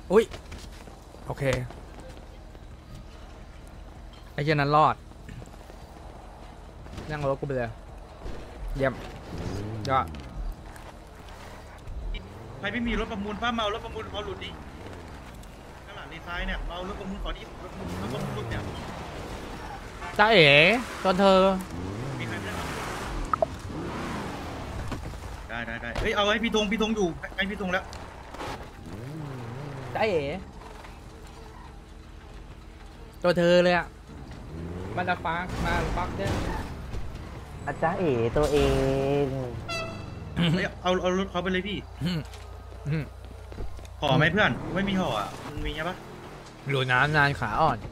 อุ้ยโอเคไอ้เจ้านั้นรอดนั่งรถกูไปเลยเยี่ยมยอดใครไม่มีรถประมูลป้าเมารถประมูลเขาหลุดดิข้างหลังดีไซน์เนี่ยเมารถประมูลขอดิรถประมูลหลุดเนี่ยจ้าเอ๋ตอนเธอมีใครไม่ได้ได้เฮ้ยเอาให้พี่ธงอยู่ให้พี่ธงแล้วจ้าเอ๋ตัวเธอเลยอะมันจะฟักมาฟักเนี่ยอาจารย์เอ๋ตัวเองเฮ้ยเอารถเขาไปเลยพี่ห่อไหมเพื่อนไม่มีห่ออ่ะมึงมีใช่ปะหลุดน้ำนานขาอ่อน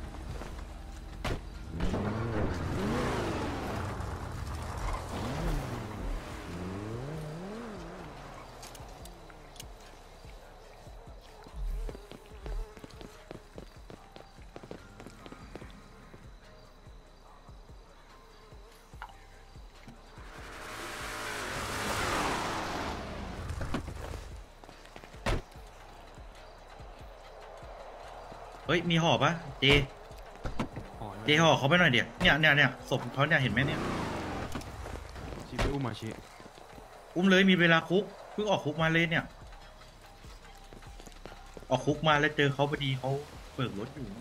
เฮ้ยมีห่อปะเจห่อเขาไปหน่อยเดี๋ยวเนี่ยศพเขาเนี่ยเห็นไหมเนี่ยชี้ไปอุ้มมาชี้อุ้มเลยมีเวลาคุกเพิ่งออกคุกมาเลยเนี่ยออกคุกมาแล้วเจอเขาพอดีเขาเปิดรถอยู่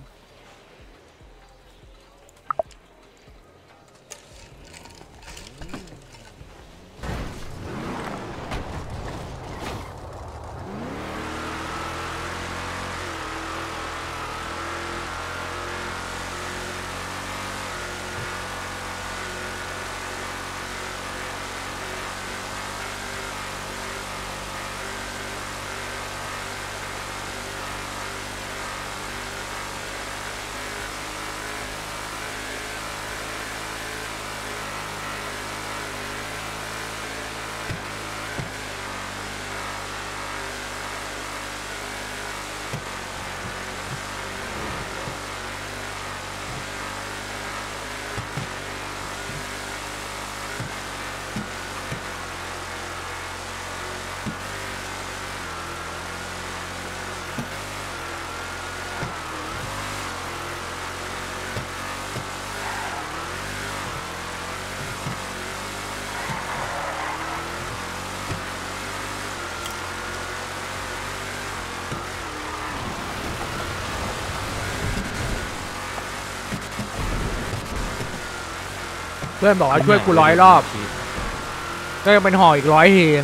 เพื่อนบอกว่าช่วยกู100 รอบก็ยังเป็นห่ออีก100 ที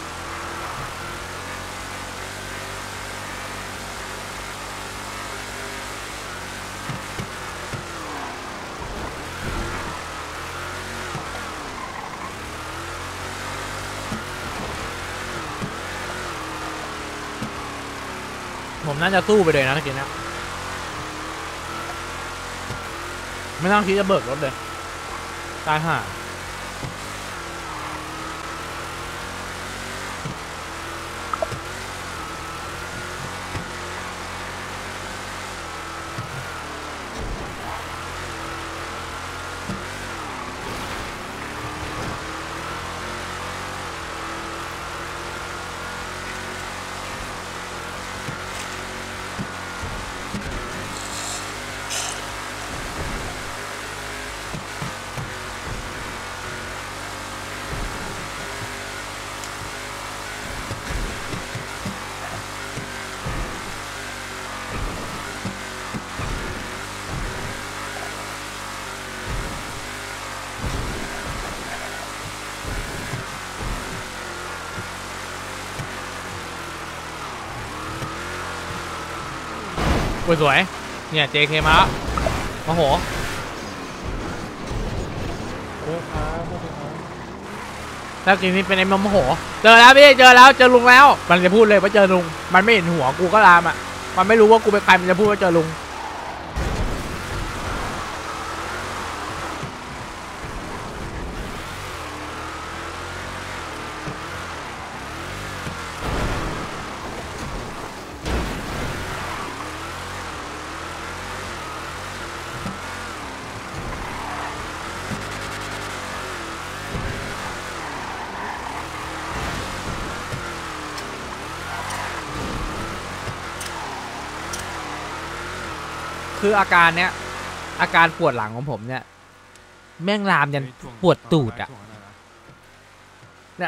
ผมน่าจะสู้ไปเลยนะเมื่อกี้นะไม่ต้องคิดจะเบิกรถเลยตายห่าสวยเนี่ย JK มาแล้วโอ้โหถ้ากินนี่เป็นไอ้มโมโหเจอแล้วพี่เจอแล้วเจอลุงแล้วมันจะพูดเลยว่าเจอลุงมันไม่เห็นหัวกูก็ลามอ่ะมันไม่รู้ว่ากูเป็นใครมันจะพูดว่าเจอลุงคืออาการเนี้ยอาการปวดหลังของผมเนี่ยแม่งลามยันปวดตูดอ่ะ เนี่ย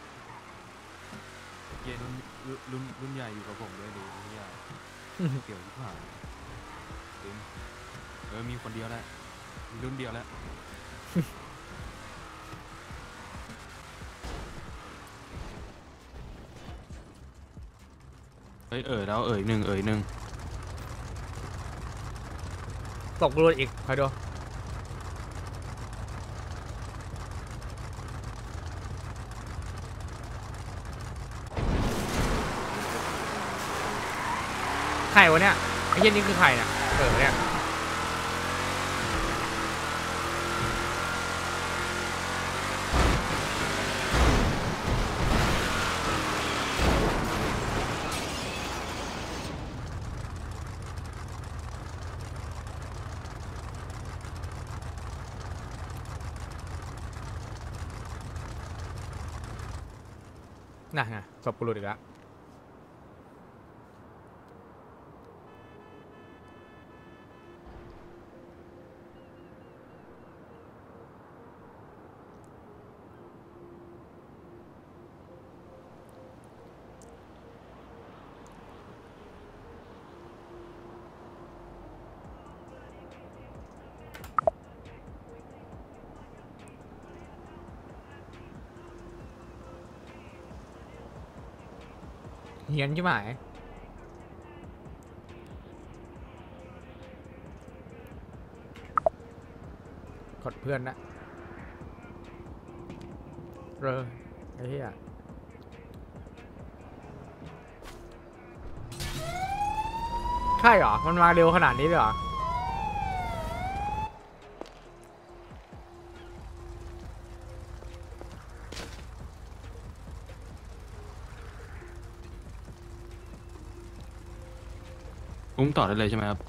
เย็นรุ่นใหญ่อยู่กับผมด้วยดิรุ่นใหญ่เกี่ยวที่ผ่านมีคนเดียวแหละมีรุ่นเดียวแล้วแล้วหนึ่งตกรูอีกคอยดูใครวะเนี่ยไอ้เหี้ยนี่คือใครเนี่ยเนี่ยน่ะไงศพกูหลุดอีกแล้วเฮียนใช่ไหมกดเพื่อนนะไอ้เหี้ยใช่เหรอมันมาเร็วขนาดนี้เลยเหรออุ้มต่อได้เลยใช่ไหมครับ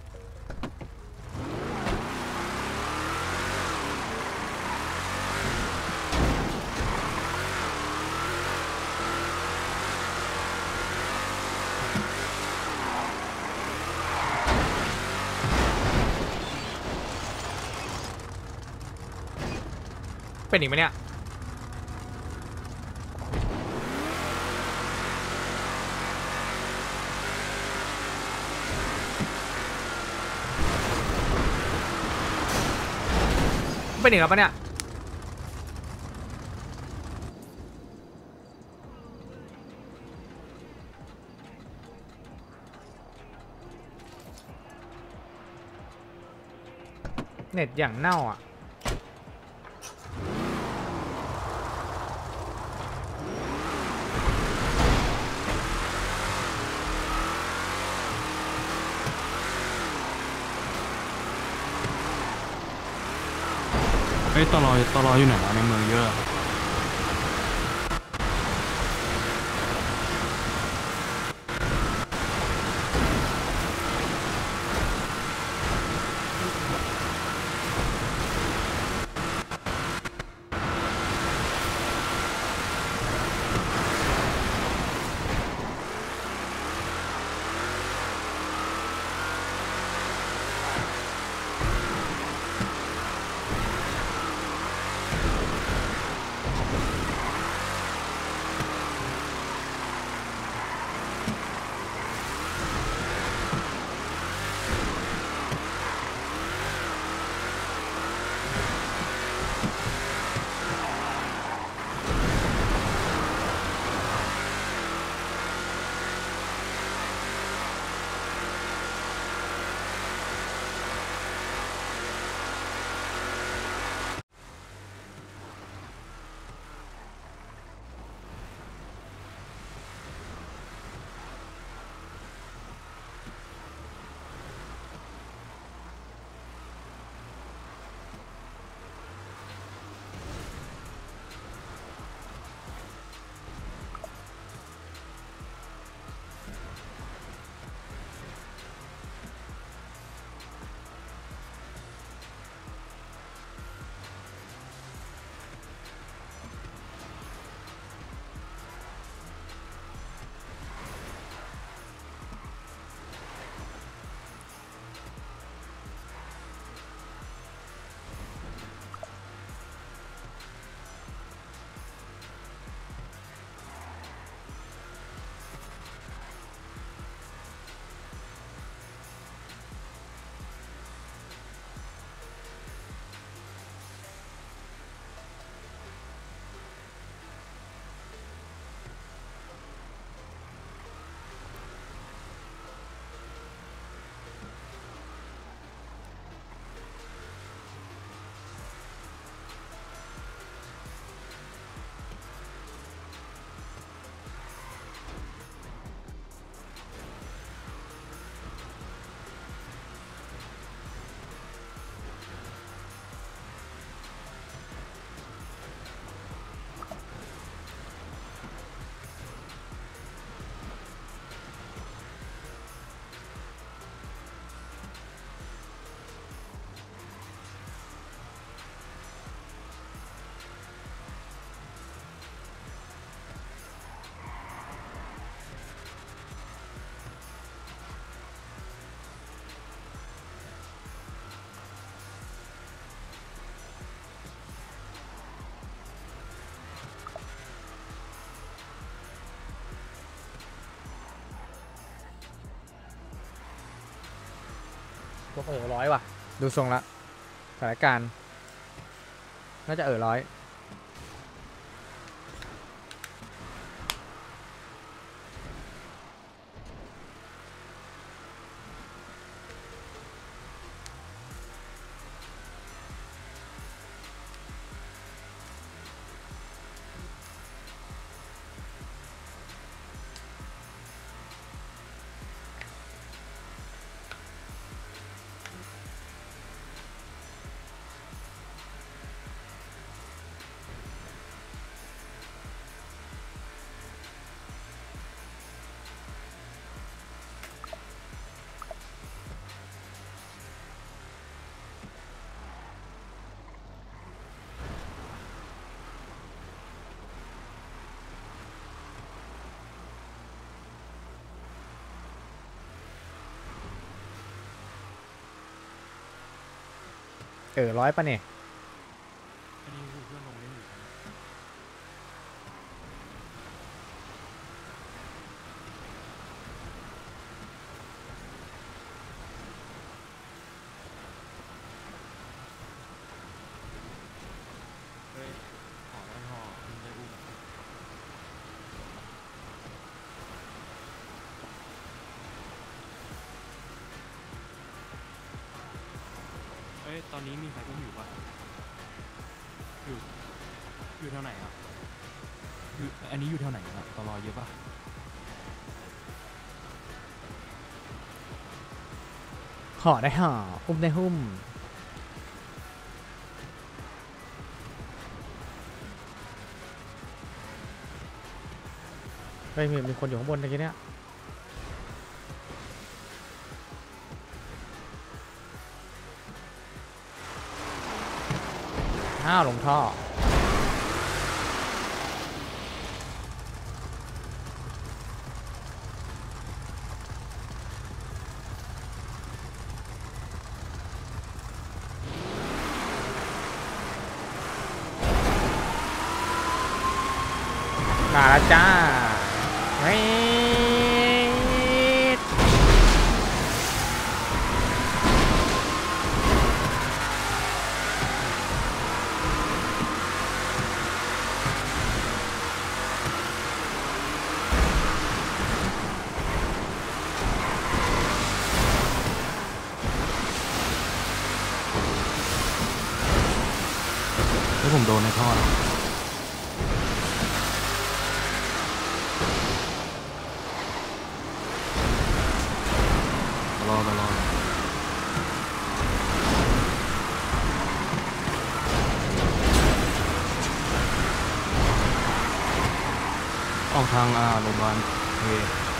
เป็นอีกไหมเนี่ยเป็นอีกแล้วปะเนี่ยเน็ตอย่างเน่าอ่ะตลออยู่ไหนวะในเมืองเยอะพวกร้อยว่ะดูทรงละสถานการณ์น่าจะร้อยร้อยปะเนี่ยอันนี้คือเพื่อนลงเล่นอยู่ครับเฮ้ยขอได้ห่อมึงได้อุ้มเอ้ยตอนนี้มีใครอุ้มอยู่ปะอยู่แถวไหนอ่ะอันนี้อยู่แถวไหนอ่ะตลอเยอะปะห่อได้ห่อหุ้มได้หุ้มเฮ้ยมีคนอยู่ข้างบนตะกี้เนี่ยลงท่อมาแล้วจ้าเฮ้ยแล้วผมโดนในท่อนะรอออกทางโรงพยาบาลเฮ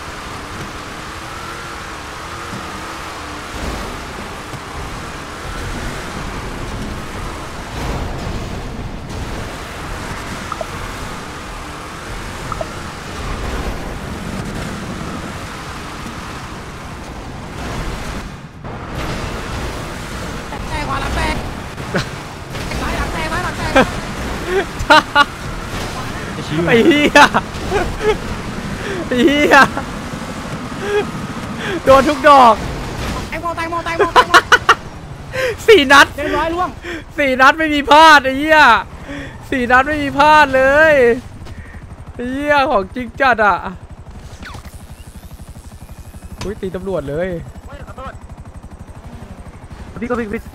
ไอ้เหี้ยโดนทุกดอกแตงโม 4 นัดเรียบร้อยล่วง 4 นัดไม่มีพลาดไอ้เหี้ย4 นัดไม่มีพลาดเลยไอ้เหี้ยของจริงจัดอ่ะอุ้ยตีตำรวจเลยพี่ก็พี่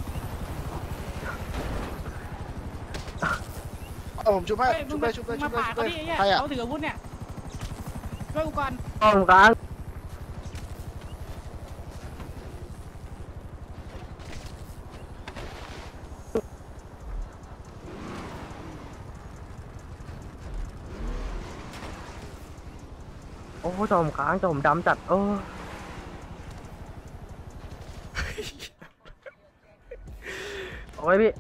ผมชุบให้มาป่าเขาดิไอ้เขาถืออาวุธเนี่ยช่วยกูก่อนกลางโอ้จอมค้างจอมดำจัดโอ้ยพี่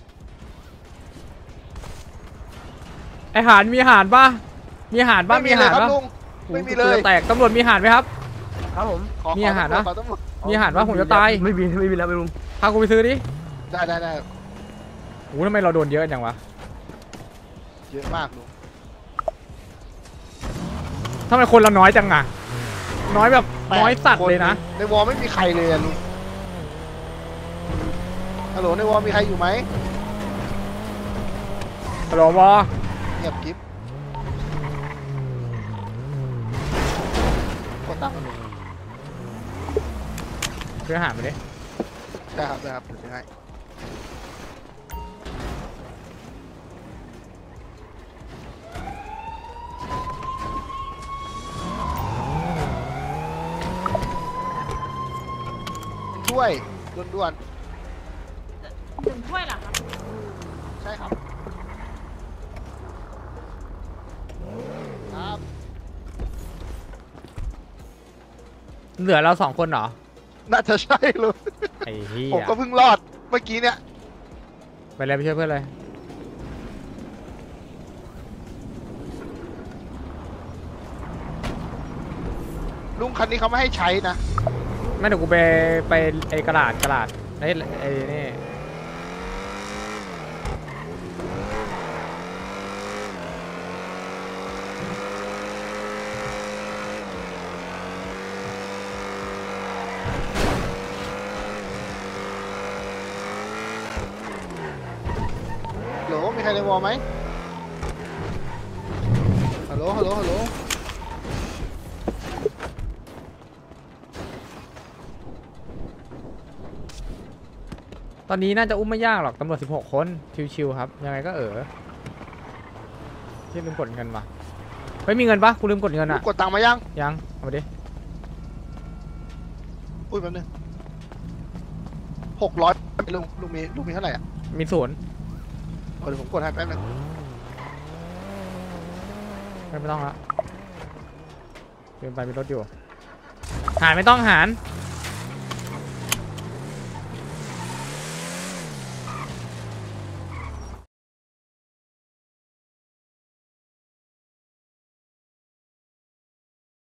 ไอหารมีหารป่ะมีหารป่ะมีหารป่ะไม่มีเลยแตกตำรวจมีหารไหมครับครับผมมีอาหารนะมีอาหารป่ะผมจะตายไม่มีแล้วไปลุงพากูไปซื้อดิได้โอ้ทำไมเราโดนเยอะจังวะเยอะมากลุงทำไมคนเราน้อยจังอ่ะน้อยแบบน้อยสัตว์เลยนะในวอลไม่มีใครเลยลุงฮัลโหลในวอลมีใครอยู่ไหมฮัลโหลวอเงียบกิ๊บกดตั้งกันเลยช่วยหามาดิได้ครับได้ครับเดี๋ยวจะให้ช่วยด่วนถึงถ้วยเหรอครับๆใช่ครับครับเหลือเรา2 คนเหรอน่าจะใช่เลยไอ้เหี้ยผมก็เพิ่งรอดเมื่อกี้เนี่ยไปเลยไปช่วยเพื่อนเลยลุงคันนี้เขาไม่ให้ใช้นะไม่เดี๋ยวกูไปไอ้กระดาษไอ้นี่ฮัลโหลมีใครในวอลไหมฮัลโหลฮัลโหลฮัลโหลตอนนี้น่าจะอุ้มไม่ยากหรอกตำรวจ16 คนชิวๆครับยังไงก็ที่ลืมกดเงินว่ะเฮ้ยมีเงินปะกูลืมกดเงินอ่ะกดตังค์มายังยังเอามาดิอุ้ยแป๊บนึง600ลุงมีเท่าไหร่อ่ะมี0 เดี๋ยวผมกดให้แป๊บนึงไม่ต้องละเดินไปมีรถอยู่หารไม่ต้องหาร